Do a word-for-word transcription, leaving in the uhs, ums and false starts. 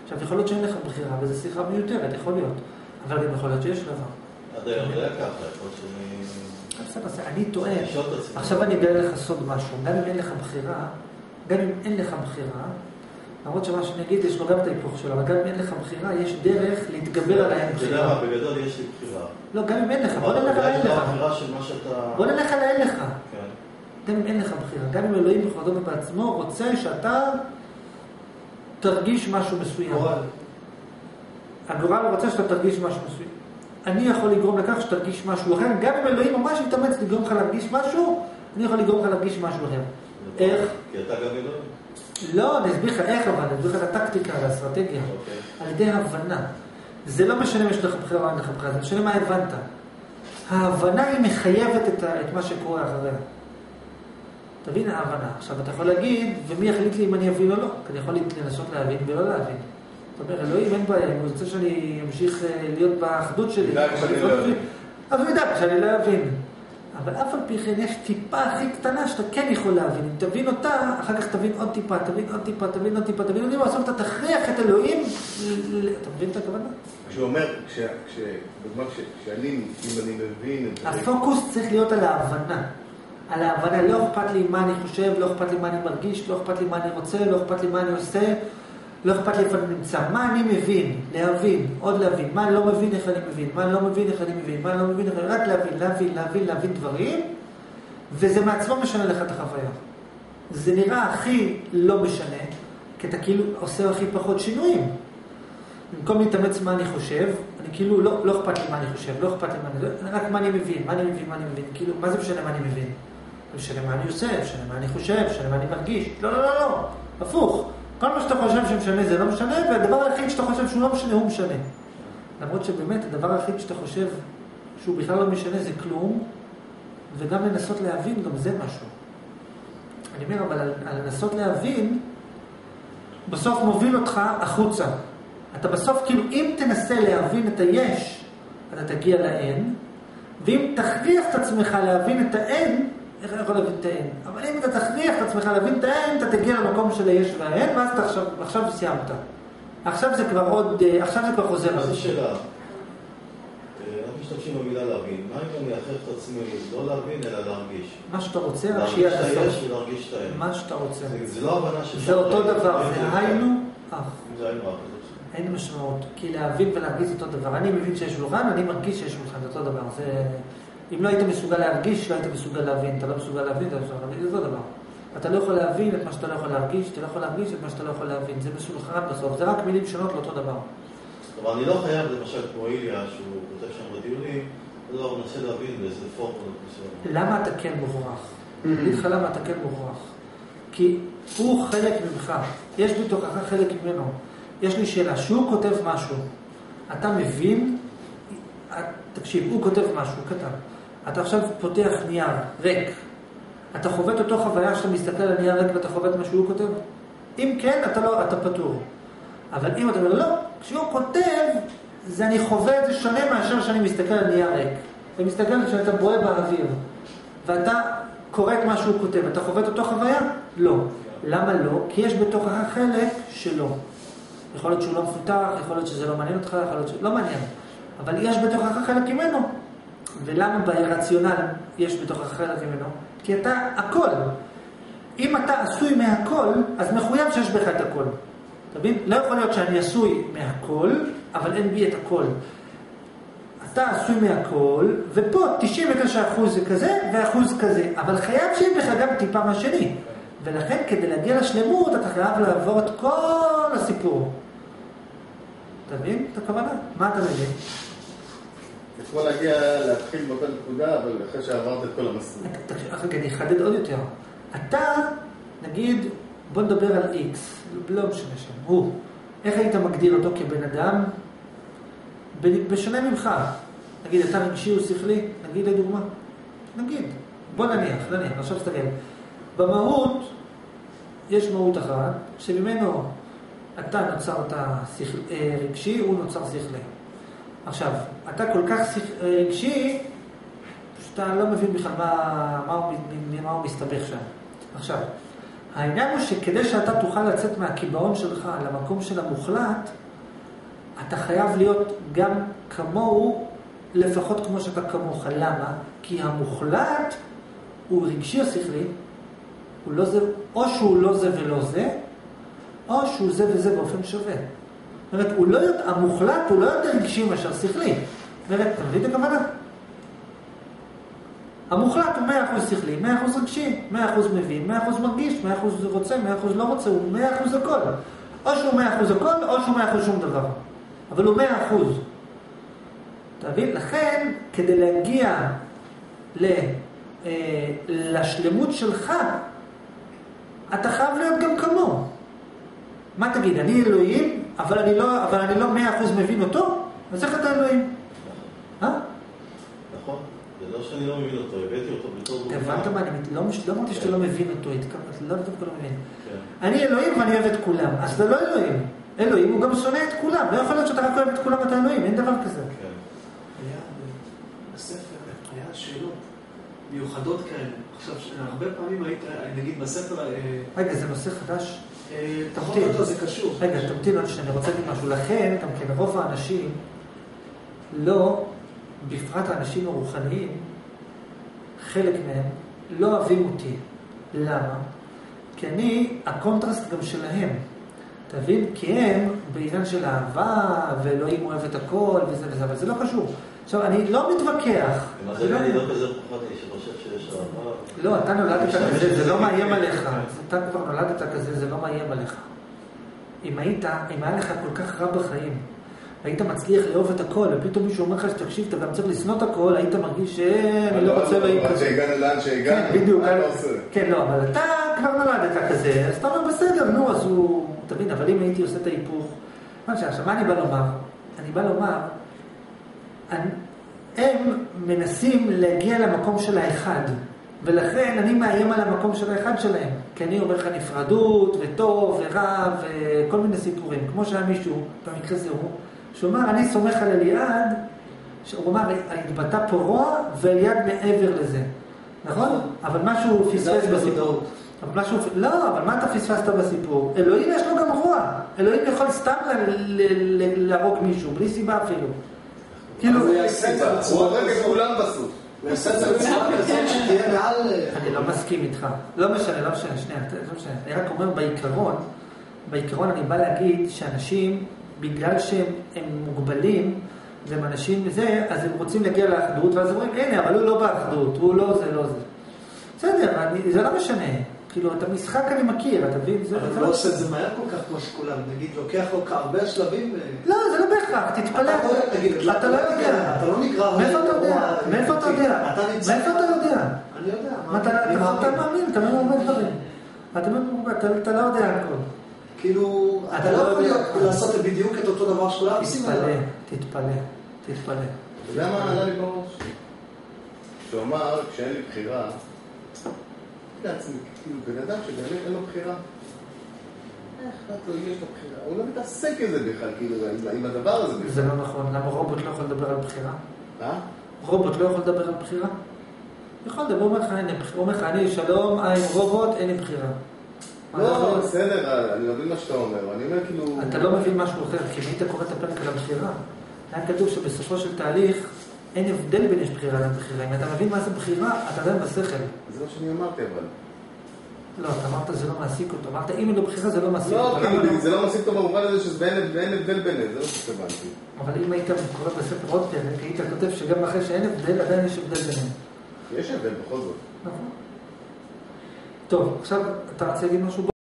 עכשיו, יכול להיות שאין לך בחירה, וזו שיחה מיותרת, יכול להיות. אבל גם יכול להיות שיש לך. עד היום זה היה ככה, יכול להיות שאני... אני טועה. עכשיו אני אגלה לך סוד משהו. גם אם אין לך בחירה, גם אם אין לך בחירה, למרות שמה שאני אגיד, יש לו גם את ההיפוך שלו, אבל גם אם אין לך בחירה, יש דרך להתגבר על האין בחירה. אתה יודע מה, בגדול יש לי בחירה. לא, גם אם אין לך, בוא נלך על האין לך. בוא נלך על האין לך. גם אם אין לך בחירה, גם אם אלוהים בכבודו ובעצמו רוצה שאתה תרגיש משהו מסוים. הגורל רוצה שאתה תרגיש משהו מסוים. אני יכול לגרום לכך שתרגיש משהו אחר, גם אם אלוהים ממש יתאמץ לגרום לך להרגיש משהו, אני יכול לגרום לך להרגיש משהו אחר. איך? כי אתה גם אלוהים. לא, אני אסביר לך איך אבל, אני אסביר לך את הטקטיקה, את האסטרטגיה. על ידי הבנה. זה לא משנה אם יש לך בחירה או אין לך בחירה, זה משנה מה הבנת. ההבנה היא מחייבת את, את מה שקורה אחריה. תבין ההבנה. עכשיו אתה יכול להגיד, ומי יחליט לי אם אני אבין או לא? כי אני יכול לנסות להבין ולא להבין. זאת אומרת, אלוהים אין בעיה, אם הוא רוצה שאני אמשיך להיות באחדות שלי. אז הוא ידע שאני לא אבין. אבל אף על פי כן יש טיפה הכי קטנה שאתה כן יכול להבין. אם תבין אותה, אחר כך תבין עוד טיפה, תבין עוד טיפה, תבין עוד טיפה, תבין עוד טיפה, בסוף אתה תכריח את אלוהים. אתה מבין את הכוונה? כשהוא אומר, כשאני, אם אני מבין... הפוקוס צריך להיות על ההבנה. על ההבנה, לא אכפת לי מה אני חושב, לא אכפת לי מה אני מרגיש, לא אכפת לי מה אני רוצה, לא אכפת לי מה אני עושה, לא אכפת לי איפה אני נמצא. מה אני מבין? להבין, עוד להבין. מה אני לא מבין, איך אני מבין. מה אני לא מבין, איך אני מבין. מה אני לא מבין, איך אני... רק להבין, להבין, להבין, להבין דברים, וזה מעצמו משנה לך את החוויה. זה נראה הכי לא משנה, כי אתה כאילו עושה הכי פחות שינויים. במקום להתאמץ מה אני חושב, אני כאילו, לא, לא אכפת לי מה אני חושב, לא אכפת לי מה אני... רק מה אני מבין, מה אני מבין, מה אני מבין. כאילו, מה זה משנה מה אני מבין? משנה מה אני עושה, משנה מה אני חושב, משנה מה אני מרגיש. לא, לא, לא, לא. הפוך. כל מה שאתה חושב שמשנה זה לא משנה, והדבר היחיד שאתה חושב שהוא לא משנה, הוא משנה. למרות שבאמת, הדבר היחיד שאתה חושב שהוא בכלל לא משנה זה כלום, וגם לנסות להבין, גם זה משהו. אני אומר, אבל על, על לנסות להבין, בסוף מוביל אותך החוצה. אתה בסוף, כאילו, אם תנסה להבין את היש, אתה תגיע לאין, ואם תכריח את עצמך להבין את האין, איך אני יכול להבין את האין? אבל אם אתה תכריח את עצמך להבין את האין, אתה תגיע למקום של היש והאין, ואז אתה עכשיו, עכשיו סיימת. עכשיו זה כבר עוד, עכשיו זה כבר חוזר. מה זה שאלה? אנחנו משתמשים במילה להבין. מה אם אני אחר את עצמי לא להבין, אלא להרגיש? מה שאתה רוצה, רק שיהיה להרגיש את היש ולהרגיש את האין. מה שאתה רוצה. זה לא הבנה של... זה אותו דבר, זה היינו אח. זה היינו אח. אין משמעות, כי להבין ולהרגיש זה אותו דבר. אני מבין שיש שולחן, אני מרגיש שיש שולחן, זה אותו דבר. זה... אם לא היית מסוגל להרגיש, לא היית מסוגל להבין. אתה לא מסוגל להבין, אתה לא מסוגל להבין, זה אותו דבר. אתה לא יכול להבין את מה שאתה לא יכול להרגיש, אתה לא יכול להרגיש את מה שאתה לא יכול להבין. זה מסולחן בסוף, זה רק מילים שונות לאותו דבר. אבל אני לא חייב, למשל, כמו איליה, שהוא כותב שם בדיונים, לא, הוא מנסה להבין באיזה פורמות מסוים. למה אתה כן מוכרח? אני אגיד לך למה אתה כן מוכרח. כי הוא חלק ממך. יש בתוכך חלק ממנו. יש לי שאלה, שהוא כותב משהו, אתה מבין, תקשיב, הוא כותב משהו, הוא כתב. אתה עכשיו פותח נייר, ריק. אתה חווה את אותו חוויה שאתה מסתכל על נייר ריק ואתה חווה את מה שהוא כותב? אם כן, אתה לא, אתה פטור. אבל אם אתה אומר, לא, כשהוא כותב, זה אני חווה את זה שונה מאשר שאני מסתכל על נייר ריק. ומסתכל על שאתה בואה באוויר. ואתה קורא את מה שהוא כותב. אתה חווה את אותו חוויה? לא. למה לא? כי יש בתוכך חלק שלא. יכול להיות שהוא לא מפותח, יכול להיות שזה לא מעניין אותך, יכול להיות שזה לא מעניין. אבל יש בתוכך חלק ממנו. ולמה ברציונל יש בתוכך חלק ממנו? כי אתה הכל. אם אתה עשוי מהכל, אז מחויב שיש בך את הכל. אתה מבין? לא יכול להיות שאני עשוי מהכל, אבל אין בי את הכל. אתה עשוי מהכל, ופה תשעים ותשעה אחוז זה כזה, ואחוז כזה. אבל חייב שיהיה בך גם טיפה מהשני. ולכן כדי להגיע לשלמות, אתה חייב לעבור את כל הסיפור. אתה מבין את הכוונה? מה אתה מבין? זה כמו להגיע, להתחיל באותה נקודה, אבל אחרי שעברת את כל המסלול. אחרי, אני אחדד עוד יותר. אתה, נגיד, בוא נדבר על X, לא משנה שם, הוא. איך היית מגדיר אותו כבן אדם? בשונה ממך. נגיד, אתה רגשי או שכלי? נגיד לדוגמה. נגיד. בוא נניח, נניח, עכשיו תסתכל. במהות, יש מהות אחת, שממנו אתה נוצרת רגשי, הוא נוצר שכלי. עכשיו, אתה כל כך רגשי, שאתה לא מבין בכלל מה, מה, הוא, מה הוא מסתבך שם. עכשיו, העניין הוא שכדי שאתה תוכל לצאת מהקיבעון שלך למקום של המוחלט, אתה חייב להיות גם כמוהו, לפחות כמו שאתה כמוך. למה? כי המוחלט הוא רגשי או שכלי, הוא לא זה, או שהוא לא זה ולא זה, או שהוא זה וזה באופן שווה. זאת אומרת, הוא לא יודע, המוחלט הוא לא יותר רגשי מאשר שכלי. זאת אומרת, אתה מבין את הכוונה? המוחלט הוא מאה אחוז שכלי, מאה אחוז רגשי, מאה אחוז מבין, מאה אחוז מרגיש, מאה אחוז רוצה, מאה אחוז לא רוצה, הוא מאה אחוז הכל. או שהוא מאה אחוז הכל, או שהוא מאה אחוז שום דבר. אבל הוא מאה אחוז. אתה מבין? לכן, כדי להגיע ל, אה, לשלמות שלך, אתה חייב להיות גם כמו. מה תגיד? אני אלוהים, אבל אני לא, אבל אני לא מאה אחוז מבין אותו? אז איך אתה אלוהים? אה? נכון. זה לא שאני לא מבין אותו, הבאתי אותו בתור דוגמה. הבנת מה? אני לא אמרתי שאתה לא מבין אותו, לא דווקא לא מבין. אני אלוהים ואני אוהב את כולם, אז אתה לא אלוהים. אלוהים הוא גם שונא את כולם. לא יכול להיות שאתה רק אוהב את כולם ואתה אלוהים, אין דבר כזה. היה בספר, היה שאלות מיוחדות כאלה. עכשיו, הרבה פעמים היית, נגיד בספר... רגע, זה נושא חדש? תמתין. אותו, זה קשור. רגע, תמתין עוד שאני רוצה להגיד משהו. לכן, גם כן, רוב האנשים לא, בפרט האנשים הרוחניים, חלק מהם לא אוהבים אותי. למה? כי אני הקונטרסט גם שלהם. תבין? כי הם בעניין של אהבה, ואלוהים אוהב את הכל, וזה וזה, אבל זה לא קשור. עכשיו, אני לא מתווכח. מה זה אני לא כזה פוחדי, שחושב שיש אהבה? לא, אתה נולדת כזה, זה לא מאיים עליך. אתה כבר נולדת כזה, זה לא מאיים עליך. אם היית, אם היה לך כל כך רע בחיים, היית מצליח לאהוב את הכל, ופתאום מישהו אומר לך שתקשיב, אתה גם צריך לשנוא את הכל, היית מרגיש שאני לא רוצה להיק כזה. שהגענו לאן שהגענו. כן, בדיוק. כן, לא, אבל אתה כבר נולדת כזה, אז אתה אומר בסדר, נו, אז הוא... תבין, אבל אם הייתי עושה את ההיפוך, מה שעכשיו, מה אני בא לומר? אני בא לומר, הם מנסים להגיע למקום של האחד, ולכן אני מאיים על המקום של האחד שלהם, כי אני אומר לך נפרדות, וטוב, ורע, וכל מיני סיפורים. כמו שהיה מישהו, במקרה זה הוא, שהוא אמר, אני סומך על אליעד, הוא אמר, התבטא פה רוע, ואליעד מעבר לזה. נכון? אבל משהו פספס בסיפור. אבל משהו, לא, אבל מה אתה פספסת בסיפור? אלוהים יש לו גם רוע. אלוהים יכול סתם להרוג מישהו, בלי סיבה אפילו. כאילו, הוא הורג את כולם בסוף. אני לא מסכים איתך. לא משנה, לא משנה, שנייה, לא משנה. אני רק אומר, בעיקרון, בעיקרון אני בא להגיד שאנשים, בגלל שהם מוגבלים, והם אנשים זה, אז הם רוצים להגיע לאחדות, ואז אומרים, הנה, אבל הוא לא באחדות, הוא לא זה, לא זה. בסדר, זה לא משנה. כאילו, את המשחק אני מכיר, אתה מבין? אבל הוא לא עושה את זה מהר כל כך כמו שכולם. נגיד, לוקח לו כהרבה שלבים. לא, זה לא בהכרח, תתפלא. אתה לא יודע. אתה לא נקרא... מאיפה אתה יודע? מאיפה אתה יודע? מאיפה אתה יודע? אני יודע. אתה מאמין, אתה מאמין הרבה דברים. אתה לא יודע הכל. כאילו, אתה לא יכול לעשות בדיוק את אותו דבר שכולם עושים. תתפלא, תתפלא, תתפלא. אתה יודע מה עלה לי בראש? שהוא אמר, כשאין לי בחירה, לעצמי, כאילו, בן אדם שבאמת אין לו בחירה. איך לא יש לו בחירה? הוא לא מתעסק עם זה בכלל, כאילו, עם הדבר הזה בכלל. זה לא נכון. למה רובוט לא יכול לדבר על בחירה? מה? רובוט לא יכול לדבר על בחירה? יכול לדבר, הוא אומר לך, הוא אומר לך, אני שלום, עם רובוט, אין לי בחירה. לא, בסדר, אני מבין מה שאתה אומר, אני אומר כאילו... אתה לא מבין משהו אחר, כי אם היית קורא את הפרק על הבחירה, היה כתוב שבסופו של תהליך אין הבדל בין יש בחירה לבחירה. אם אתה מבין מה זה בחירה, אתה עדיין בשכל. זה מה שאני אמרתי, אבל... לא, אתה אמרת זה לא מעסיק אותו. אמרת, אם אין לו בחירה זה לא מעסיק אותו. לא, כאילו, זה לא מעסיק אותו במובן הזה שאין הבדל ביניהם, זה לא שתבנתי. אבל אם היית קורא בספר עוד פרק, היית כותב שגם אחרי שאין הבדל, עדיין יש הבדל ביניהם. יש הבדל בכל זאת. נכון. טוב, עכשיו אתה רוצה להגיד משהו?